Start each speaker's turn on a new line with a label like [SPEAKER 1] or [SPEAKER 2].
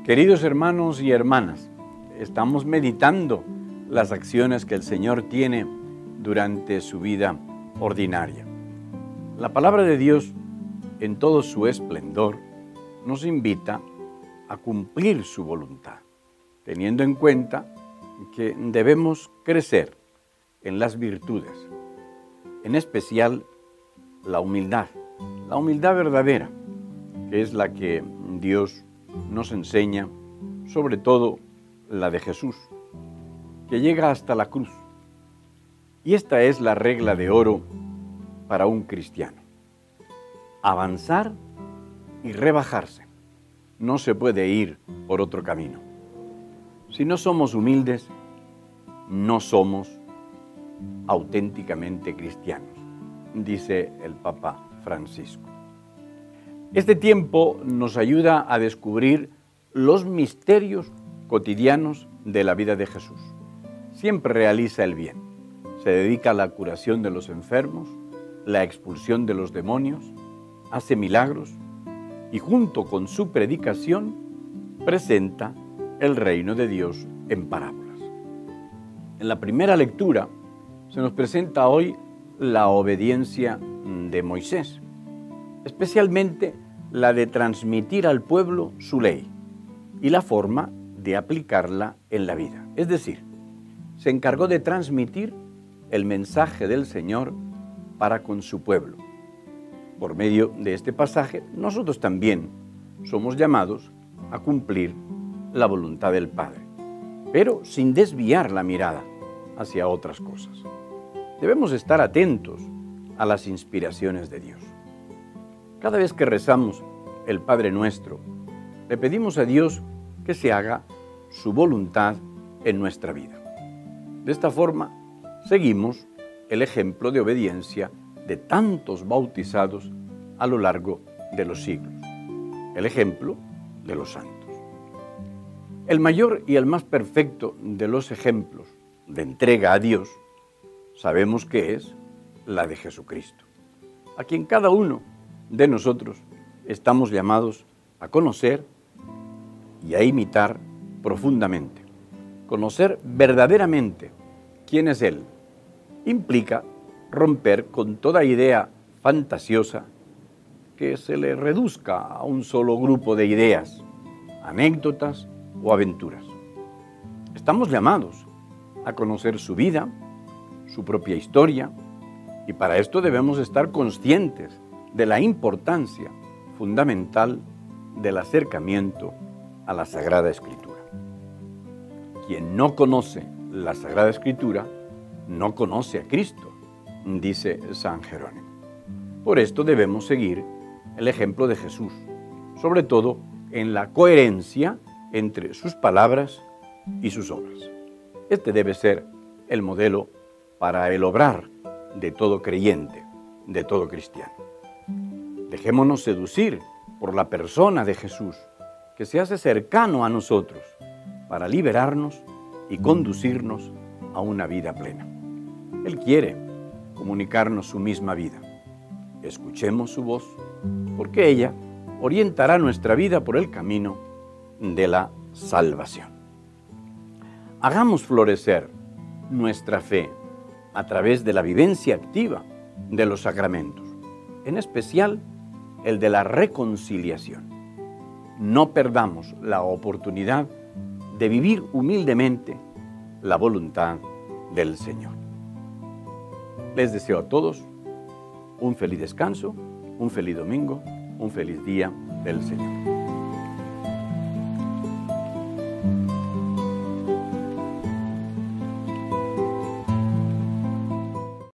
[SPEAKER 1] Queridos hermanos y hermanas, estamos meditando las acciones que el Señor tiene durante su vida ordinaria. La palabra de Dios, en todo su esplendor, nos invita a cumplir su voluntad, teniendo en cuenta que debemos crecer en las virtudes, en especial la humildad verdadera, que es la que Dios nos enseña, sobre todo la de Jesús, que llega hasta la cruz. Y esta es la regla de oro para un cristiano: avanzar y rebajarse. No se puede ir por otro camino. Si no somos humildes, no somos auténticamente cristianos, dice el Papa Francisco. Este tiempo nos ayuda a descubrir los misterios cotidianos de la vida de Jesús. Siempre realiza el bien. Se dedica a la curación de los enfermos, la expulsión de los demonios, hace milagros y junto con su predicación presenta el reino de Dios en parábolas. En la primera lectura se nos presenta hoy la obediencia de Moisés, especialmente la de transmitir al pueblo su ley y la forma de aplicarla en la vida. Es decir, se encargó de transmitir el mensaje del Señor para con su pueblo. Por medio de este pasaje, nosotros también somos llamados a cumplir la voluntad del Padre, pero sin desviar la mirada hacia otras cosas. Debemos estar atentos a las inspiraciones de Dios. Cada vez que rezamos el Padre Nuestro, le pedimos a Dios que se haga su voluntad en nuestra vida. De esta forma, seguimos el ejemplo de obediencia de tantos bautizados a lo largo de los siglos, el ejemplo de los santos. El mayor y el más perfecto de los ejemplos de entrega a Dios, sabemos que es la de Jesucristo, a quien cada uno de nosotros estamos llamados a conocer y a imitar profundamente. Conocer verdaderamente quién es Él implica romper con toda idea fantasiosa que se le reduzca a un solo grupo de ideas, anécdotas o aventuras. Estamos llamados a conocer su vida, su propia historia, y para esto debemos estar conscientes de la importancia fundamental del acercamiento a la Sagrada Escritura. Quien no conoce la Sagrada Escritura no conoce a Cristo, dice San Jerónimo. Por esto debemos seguir el ejemplo de Jesús, sobre todo en la coherencia entre sus palabras y sus obras. Este debe ser el modelo para el obrar de todo creyente, de todo cristiano. Dejémonos seducir por la persona de Jesús, que se hace cercano a nosotros para liberarnos y conducirnos a una vida plena. Él quiere comunicarnos su misma vida. Escuchemos su voz, porque ella orientará nuestra vida por el camino de la salvación. Hagamos florecer nuestra fe a través de la vivencia activa de los sacramentos, en especial el de la reconciliación. No perdamos la oportunidad de vivir humildemente la voluntad del Señor. Les deseo a todos un feliz descanso, un feliz domingo, un feliz día del Señor.